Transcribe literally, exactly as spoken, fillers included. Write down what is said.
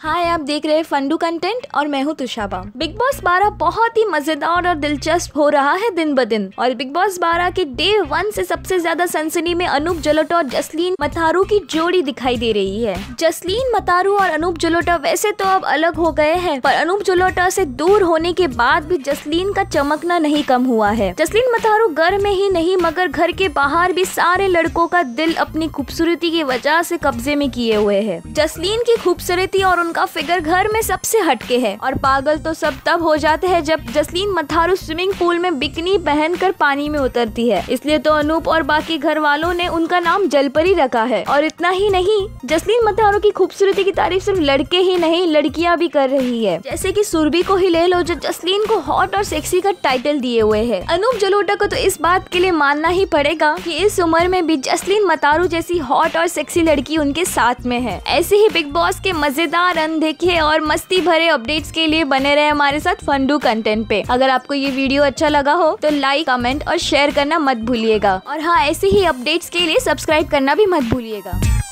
हाय, आप देख रहे हैं फंडू कंटेंट और मैं हूँ तुषाबा। बिग बॉस बारह बहुत ही मजेदार और दिलचस्प हो रहा है दिन ब दिन। और बिग बॉस बारह के डे वन से सबसे ज्यादा सनसनी में अनूप जलोटा और जसलीन मतारू की जोड़ी दिखाई दे रही है। जसलीन मतारू और अनूप जलोटा वैसे तो अब अलग हो गए हैं, पर अनूप जलोटा से दूर होने के बाद भी जसलीन का चमकना नहीं कम हुआ है। जसलीन मतारू घर में ही नहीं मगर घर के बाहर भी सारे लड़कों का दिल अपनी खूबसूरती की वजह से कब्जे में किए हुए है। जसलीन की खूबसूरती और उनका फिगर घर में सबसे हटके है और पागल तो सब तब हो जाते हैं जब जसलीन मतारू स्विमिंग पूल में बिकनी पहनकर पानी में उतरती है। इसलिए तो अनूप और बाकी घर वालों ने उनका नाम जलपरी रखा है। और इतना ही नहीं, जसलीन मतारू की खूबसूरती की तारीफ सिर्फ लड़के ही नहीं लड़कियां भी कर रही है। जैसे कि सुरभि को ही ले लो जो जसलीन को हॉट और सेक्सी का टाइटल दिए हुए है। अनूप जलोटा को तो इस बात के लिए मानना ही पड़ेगा कि इस उम्र में भी जसलीन मतारू जैसी हॉट और सेक्सी लड़की उनके साथ में है। ऐसे ही बिग बॉस के मजेदार अनदेखे और मस्ती भरे अपडेट्स के लिए बने रहे हमारे साथ फंडू कंटेंट पे। अगर आपको ये वीडियो अच्छा लगा हो तो लाइक, कमेंट और शेयर करना मत भूलिएगा। और हाँ, ऐसे ही अपडेट्स के लिए सब्सक्राइब करना भी मत भूलिएगा।